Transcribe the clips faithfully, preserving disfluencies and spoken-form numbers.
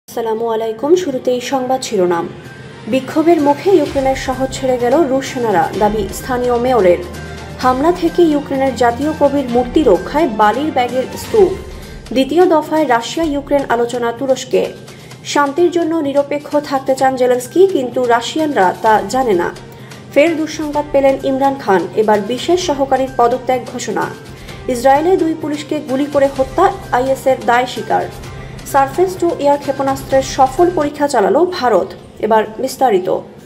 আসসালামু আলাইকুম। শুরুতেই সংবাদ শিরোনাম। বিক্ষোভের মুখে ইউক্রেনের শহর ছেড়ে গেল রুশ সেনারা, দাবি স্থানীয় মেয়রের। হামলা থেকে ইউক্রেনের জাতীয় কবির মূর্তি রক্ষায় বালির ব্যাগের স্তূপ। দ্বিতীয় দফায় রাশিয়া ইউক্রেন আলোচনা তুরস্কে। শান্তির জন্য নিরপেক্ষ থাকতে চান জেলেনস্কি, কিন্তু রাশিয়ানরা তা জানে না। ফের দুঃসংবাদ পেলেন ইমরান খান, এবার বিশেষ সহকারীর পদত্যাগ ঘোষণা। ইসরায়েলে দুই পুলিশকে গুলি করে হত্যা, আইএসের দায় স্বীকার। সারফেস টু এয়ার ক্ষেপণাস্ত্রের সফল পরীক্ষা চালালো ভারত। এবার বিস্তারিত।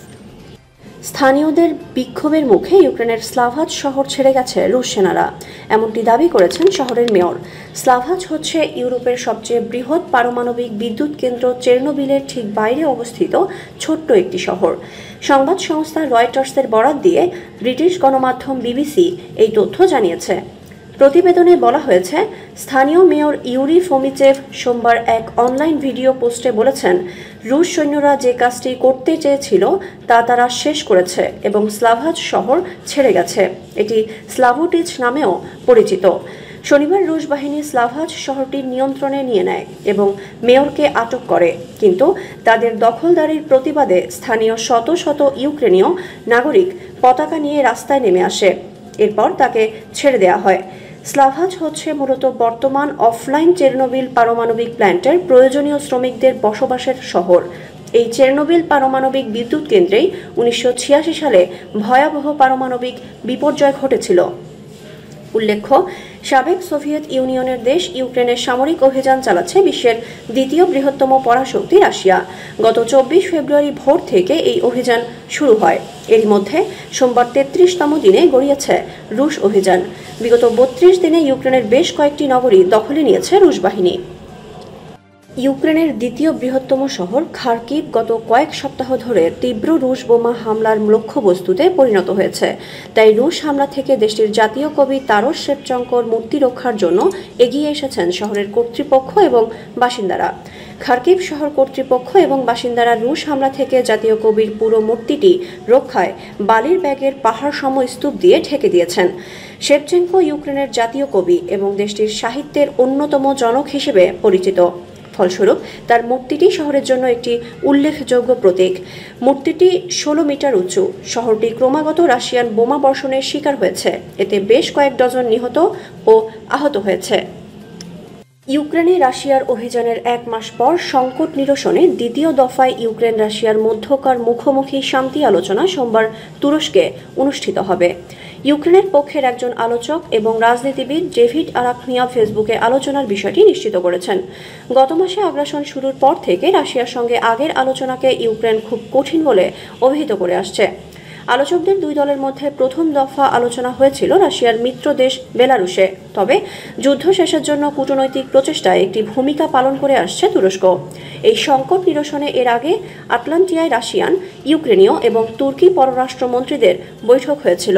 স্থানীয়দের বিক্ষোভের মুখে ইউক্রেনের স্লাভাজ শহর ছেড়ে গেছে রুশ সেনারা, এমনটি দাবি করেছেন শহরের মেয়র। স্লাভাজ হচ্ছে ইউরোপের সবচেয়ে বৃহৎ পারমাণবিক বিদ্যুৎ কেন্দ্র চেরনোবিলের ঠিক বাইরে অবস্থিত ছোট্ট একটি শহর। সংবাদ সংস্থা রয়টার্সের বরাত দিয়ে ব্রিটিশ গণমাধ্যম বিবিসি এই তথ্য জানিয়েছে। প্রতিবেদনে বলা হয়েছে, স্থানীয় মেয়র ইউরি ফোমিচেভ সোমবার এক অনলাইন ভিডিও পোস্টে বলেছেন, রুশ সৈন্যরা যে কাজটি করতে চেয়েছিল তা তারা শেষ করেছে এবং স্লাভাজ শহর ছেড়ে গেছে। এটি স্লাভোটিচ নামেও পরিচিত। শনিবার রুশ বাহিনী স্লাভাজ শহরটির নিয়ন্ত্রণে নিয়ে নেয় এবং মেয়রকে আটক করে, কিন্তু তাদের দখলদারির প্রতিবাদে স্থানীয় শত শত ইউক্রেনীয় নাগরিক পতাকা নিয়ে রাস্তায় নেমে আসে। এরপর তাকে ছেড়ে দেওয়া হয়। স্লাভাজ হচ্ছে মূলত বর্তমান অফলাইন চেরনোবিল পারমাণবিক প্ল্যান্টের প্রয়োজনীয় শ্রমিকদের বসবাসের শহর। এই চেরনোবিল পারমাণবিক বিদ্যুৎ কেন্দ্রেই উনিশশো ছিয়াশি সালে ভয়াবহ পারমাণবিক বিপর্যয় ঘটেছিল। উল্লেখ্য, সাবেক সোভিয়েত ইউনিয়নের দেশ ইউক্রেনের সামরিক অভিযান চালাচ্ছে বিশ্বের দ্বিতীয় বৃহত্তম পরাশক্তি রাশিয়া। গত চব্বিশ ফেব্রুয়ারি ভোর থেকে এই অভিযান শুরু হয়। এরই মধ্যে সোমবার তেত্রিশতম দিনে গড়িয়েছে রুশ অভিযান। বিগত বত্রিশ দিনে ইউক্রেনের বেশ কয়েকটি নগরী দখলে নিয়েছে রুশ বাহিনী। ইউক্রেনের দ্বিতীয় বৃহত্তম শহর খার্কিভ গত কয়েক সপ্তাহ ধরে তীব্র রুশ বোমা হামলার লক্ষ্যবস্তুতে পরিণত হয়েছে। তাই রুশ হামলা থেকে দেশটির জাতীয় কবি তারস শেভচেঙ্কোর মূর্তি রক্ষার জন্য এগিয়ে এসেছেন শহরের কর্তৃপক্ষ এবং বাসিন্দারা। খার্কিভ শহর কর্তৃপক্ষ এবং বাসিন্দারা রুশ হামলা থেকে জাতীয় কবির পুরো মূর্তিটি রক্ষায় বালির ব্যাগের পাহাড় সম স্তূপ দিয়ে ঢেকে দিয়েছেন। শেভচেঙ্কো ইউক্রেনের জাতীয় কবি এবং দেশটির সাহিত্যের অন্যতম জনক হিসেবে পরিচিত। ফলস্বরূপ তার মূর্তিটি শহরের জন্য একটি উল্লেখযোগ্য প্রতীক। মূর্তিটি ষোলো মিটার উঁচু। শহরটি ক্রমাগত রাশিয়ান বোমা বর্ষণের শিকার হয়েছে। এতে বেশ কয়েক ডজন নিহত ও আহত হয়েছে। ইউক্রেনে রাশিয়ার অভিযানের এক মাস পর সংকট নিরসনে দ্বিতীয় দফায় ইউক্রেন রাশিয়ার মধ্যকার মুখোমুখি শান্তি আলোচনা সোমবার তুরস্কে অনুষ্ঠিত হবে। ইউক্রেনের পক্ষের একজন আলোচক এবং রাজনীতিবিদ ডেভিড আরাকনিয়া ফেসবুকে আলোচনার বিষয়টি নিশ্চিত করেছেন। গত মাসে আগ্রাসন শুরুর পর থেকে রাশিয়ার সঙ্গে আগের আলোচনাকে ইউক্রেন খুব কঠিন বলে অভিহিত করে আসছে। আলোচকদের দুই দলের মধ্যে প্রথম দফা আলোচনা হয়েছিল রাশিয়ার মিত্র দেশ বেলারুশে। তবে যুদ্ধ শেষের জন্য কূটনৈতিক প্রচেষ্টায় একটি ভূমিকা পালন করে আসছে তুরস্ক। এই সংকট নিরসনে এর আগে আটলান্টিয়ায় রাশিয়ান, ইউক্রেনীয় এবং তুর্কি পররাষ্ট্রমন্ত্রীদের বৈঠক হয়েছিল।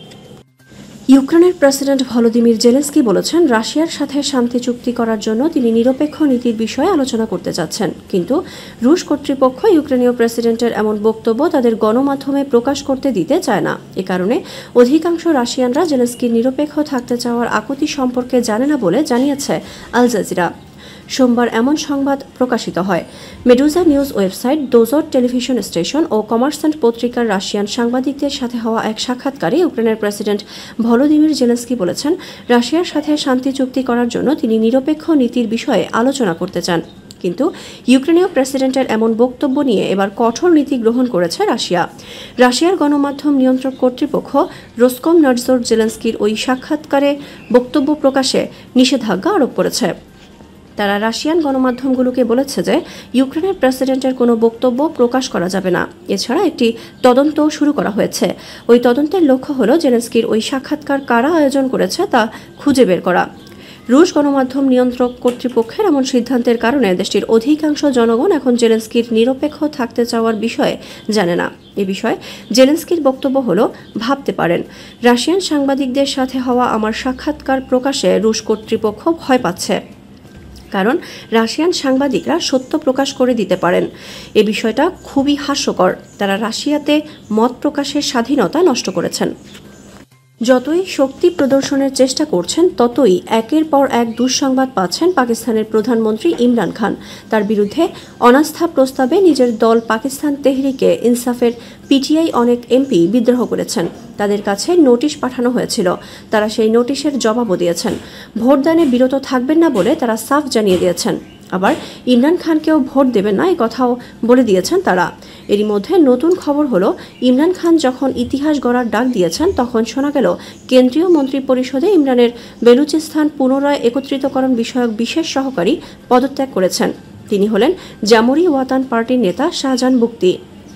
ইউক্রেনের প্রেসিডেন্ট ভলোদিমির জেলেনস্কি বলেছেন, রাশিয়ার সাথে শান্তি চুক্তি করার জন্য তিনি নিরপেক্ষ নীতির বিষয়ে আলোচনা করতে চাচ্ছেন, কিন্তু রুশ কর্তৃপক্ষ ইউক্রেনীয় প্রেসিডেন্টের এমন বক্তব্য তাদের গণমাধ্যমে প্রকাশ করতে দিতে চায় না। এ কারণে অধিকাংশ রাশিয়ানরা জেলেনস্কির নিরপেক্ষ থাকতে চাওয়ার আকুতি সম্পর্কে জানে না বলে জানিয়েছে আল জাজিরা। সোমবার এমন সংবাদ প্রকাশিত হয়। Meduza news website, Dozhd television station ও কমার্সেন্ট পত্রিকার রাশিয়ান সাংবাদিকদের সাথে হওয়া এক সাক্ষাৎকারে ইউক্রেনের প্রেসিডেন্ট ভলোদিমির জেলেনস্কি বলেছেন, রাশিয়ার সাথে শান্তি চুক্তি করার জন্য তিনি নিরপেক্ষ নীতির বিষয়ে আলোচনা করতে চান, কিন্তু ইউক্রেনীয় প্রেসিডেন্টের এমন বক্তব্য নিয়ে এবার কঠোর নীতি গ্রহণ করেছে রাশিয়া। রাশিয়ার গণমাধ্যম নিয়ন্ত্রক কর্তৃপক্ষ রোসকমনারজোর জেলেনস্কির ওই সাক্ষাৎকারে বক্তব্য প্রকাশে নিষেধাজ্ঞা আরোপ করেছে। তারা রাশিয়ান গণমাধ্যমগুলোকে বলেছে যে ইউক্রেনের প্রেসিডেন্টের কোনো বক্তব্য প্রকাশ করা যাবে না। এছাড়া একটি তদন্ত শুরু করা হয়েছে। ওই তদন্তের লক্ষ্য হলো জেলেনস্কির ওই সাক্ষাৎকার কারা আয়োজন করেছে তা খুঁজে বের করা। রুশ গণমাধ্যম নিয়ন্ত্রক কর্তৃপক্ষের এমন সিদ্ধান্তের কারণে দেশটির অধিকাংশ জনগণ এখন জেলেনস্কির নিরপেক্ষ থাকতে চাওয়ার বিষয়ে জানে না। এ বিষয়ে জেলেনস্কির বক্তব্য হলো, ভাবতে পারেন, রাশিয়ান সাংবাদিকদের সাথে হওয়া আমার সাক্ষাৎকার প্রকাশে রুশ কর্তৃপক্ষ ভয় পাচ্ছে, কারণ রাশিয়ান সাংবাদিকরা সত্য প্রকাশ করে দিতে পারেন। এ বিষয়টা খুবই হাস্যকর। তারা রাশিয়াতে মত প্রকাশের স্বাধীনতা নষ্ট করেছেন। যতই শক্তি প্রদর্শনের চেষ্টা করছেন ততই একের পর এক দুঃসংবাদ পাচ্ছেন পাকিস্তানের প্রধানমন্ত্রী ইমরান খান। তার বিরুদ্ধে অনাস্থা প্রস্তাবে নিজের দল পাকিস্তান তেহরিকে ইনসাফের পিটিআই অনেক এমপি বিদ্রোহ করেছেন। তাদের কাছে নোটিশ পাঠানো হয়েছিল, তারা সেই নোটিশের জবাবও দিয়েছেন। ভোটদানে বিরত থাকবেন না বলে তারা সাফ জানিয়ে দিয়েছেন। আবার ইমরান খানকেও ভোট দেবেন না, এই কথাও বলে দিয়েছেন তারা। এরই মধ্যে নতুন খবর হলো, ইমরান খান যখন ইতিহাস গড়ার ডাক দিয়েছেন তখন শোনা গেল কেন্দ্রীয় মন্ত্রী পরিষদে ইমরানের বেলুচিস্তান পুনরায় একত্রিতকরণ বিষয়ক বিশেষ সহকারী পদত্যাগ করেছেন। তিনি হলেন জামুরি ওয়াতান পার্টির নেতা শাহজাহান বুকতি।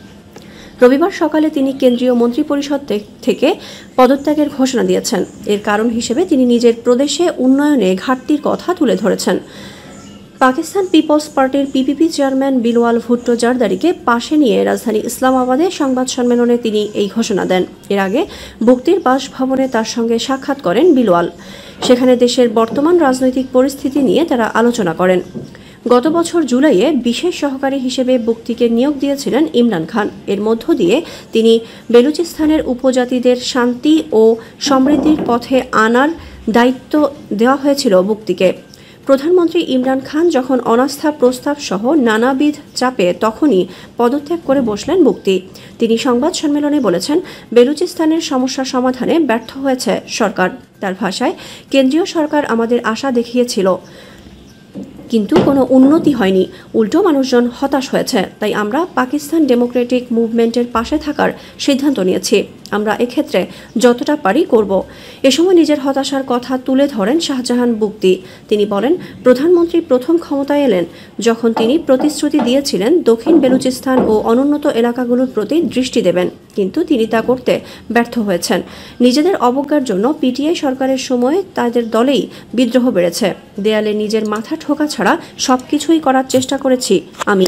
রবিবার সকালে তিনি কেন্দ্রীয় মন্ত্রিপরিষদ থেকে পদত্যাগের ঘোষণা দিয়েছেন। এর কারণ হিসেবে তিনি নিজের প্রদেশে উন্নয়নে ঘাটতির কথা তুলে ধরেছেন। পাকিস্তান পিপলস পার্টির পিপিপি চেয়ারম্যান বিলওয়াল ভুট্টো জারদারিকে পাশে নিয়ে রাজধানী ইসলামাবাদে সংবাদ সম্মেলনে তিনি এই ঘোষণা দেন। এর আগে বুকতির বাসভবনে তার সঙ্গে সাক্ষাৎ করেন বিলওয়াল। সেখানে দেশের বর্তমান রাজনৈতিক পরিস্থিতি নিয়ে তারা আলোচনা করেন। গত বছর জুলাইয়ে বিশেষ সহকারী হিসেবে বুকতিকে নিয়োগ দিয়েছিলেন ইমরান খান। এর মধ্য দিয়ে তিনি বেলুচিস্তানের উপজাতিদের শান্তি ও সমৃদ্ধির পথে আনার দায়িত্ব দেওয়া হয়েছিল বুকতিকে। প্রধানমন্ত্রী ইমরান খান যখন অনাস্থা প্রস্তাব সহ নানাবিধ চাপে তখনই পদত্যাগ করে বসলেন বুকতি। তিনি সংবাদ সম্মেলনে বলেছেন, বেলুচিস্তানের সমস্যা সমাধানে ব্যর্থ হয়েছে সরকার। তার ভাষায়, কেন্দ্রীয় সরকার আমাদের আশা দেখিয়েছিল, কিন্তু কোনো উন্নতি হয়নি, উল্টো মানুষজন হতাশ হয়েছে। তাই আমরা পাকিস্তান ডেমোক্রেটিক মুভমেন্টের পাশে থাকার সিদ্ধান্ত নিয়েছি। আমরা এক্ষেত্রে যতটা পারি করব। এ সময় নিজের হতাশার কথা তুলে ধরেন শাহজাহান বুকতি। তিনি বলেন, প্রধানমন্ত্রী প্রথম ক্ষমতায় এলেন যখন তিনি প্রতিশ্রুতি দিয়েছিলেন দক্ষিণ বেলুচিস্তান ও অনুন্নত এলাকাগুলোর প্রতি দৃষ্টি দেবেন, কিন্তু তিনি তা করতে ব্যর্থ হয়েছেন। নিজেদের অবজ্ঞার জন্য পিটিআই সরকারের সময় তাদের দলেই বিদ্রোহ বেড়েছে। দেয়ালে নিজের মাথা ঠোকা ছাড়া সবকিছুই করার চেষ্টা করেছি আমি।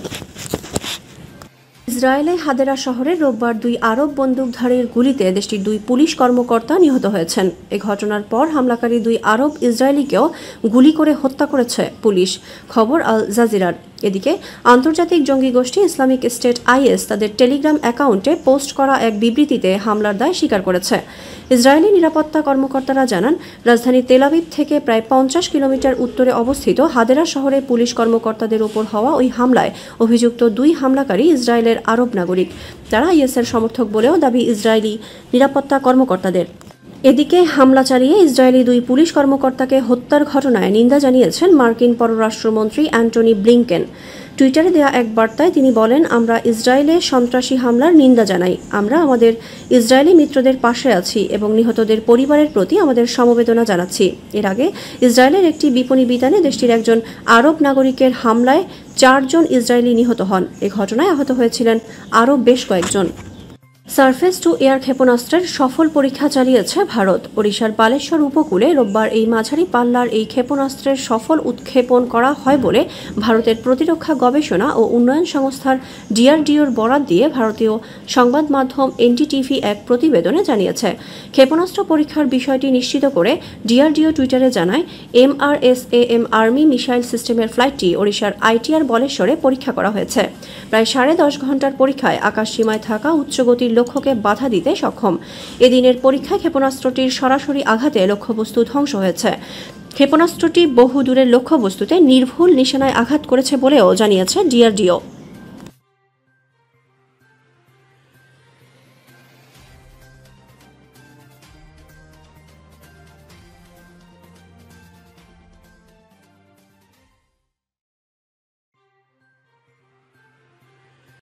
ইসরায়েলে হাদেরা শহরে রোববার দুই আরব বন্দুকধারীর গুলিতে দেশটির দুই পুলিশ কর্মকর্তা নিহত হয়েছেন। এ ঘটনার পর হামলাকারী দুই আরব ইসরায়েলিকেও গুলি করে হত্যা করেছে পুলিশ, খবর আল জাজিরার। এদিকে আন্তর্জাতিক জঙ্গি গোষ্ঠী ইসলামিক স্টেট আইএস তাদের টেলিগ্রাম অ্যাকাউন্টে পোস্ট করা এক বিবৃতিতে হামলার দায় স্বীকার করেছে। ইসরায়েলি নিরাপত্তা কর্মকর্তারা জানান, রাজধানী তেল আবিব থেকে প্রায় পঞ্চাশ কিলোমিটার উত্তরে অবস্থিত হাদেরা শহরে পুলিশ কর্মকর্তাদের ওপর হওয়া ওই হামলায় অভিযুক্ত দুই হামলাকারী ইসরায়েলের আরব নাগরিক। তারা আইএসের সমর্থক বলেও দাবি ইসরায়েলি নিরাপত্তা কর্মকর্তাদের। এদিকে হামলা চালিয়ে ইসরায়েলি দুই পুলিশ কর্মকর্তাকে হত্যার ঘটনায় নিন্দা জানিয়েছেন মার্কিন পররাষ্ট্রমন্ত্রী অ্যান্টনি ব্লিংকেন। টুইটারে দেয়া এক বার্তায় তিনি বলেন, আমরা ইসরায়েলে সন্ত্রাসী হামলার নিন্দা জানাই। আমরা আমাদের ইসরায়েলি মিত্রদের পাশে আছি এবং নিহতদের পরিবারের প্রতি আমাদের সমবেদনা জানাচ্ছি। এর আগে ইসরায়েলের একটি বিপণী বিতানে দেশটির একজন আরব নাগরিকের হামলায় চারজন ইসরায়েলি নিহত হন। এ ঘটনায় আহত হয়েছিলেন আরও বেশ কয়েকজন। সারফেস টু এয়ার ক্ষেপণাস্ত্রের সফল পরীক্ষা চালিয়েছে ভারত। ওড়িশার বালেশ্বর উপকূলে রোববার এই মাঝারি পাল্লার এই ক্ষেপণাস্ত্রের সফল উৎক্ষেপণ করা হয় বলে ভারতের প্রতিরক্ষা গবেষণা ও উন্নয়ন সংস্থার ডিআরডিওর বরাত দিয়ে ভারতীয় সংবাদ মাধ্যম এনডিটিভি এক প্রতিবেদনে জানিয়েছে। ক্ষেপণাস্ত্র পরীক্ষার বিষয়টি নিশ্চিত করে ডিআরডিও টুইটারে জানায়, এমআরএসএএম আর্মি মিসাইল সিস্টেমের ফ্লাইটটি ওড়িশার আইটিআর বলেশ্বরে পরীক্ষা করা হয়েছে। প্রায় সাড়ে দশ ঘন্টার পরীক্ষায় আকাশ সীমায় থাকা উচ্চগতির লক্ষ্যকে বাধা দিতে সক্ষম। এদিনের পরীক্ষায় ক্ষেপণাস্ত্রটির সরাসরি আঘাতে লক্ষ্যবস্তু ধ্বংস হয়েছে। ক্ষেপণাস্ত্রটি বহু দূরের লক্ষ্যবস্তুতে নির্ভুল নিশানায় আঘাত করেছে বলেও জানিয়েছে ডিআরডিও।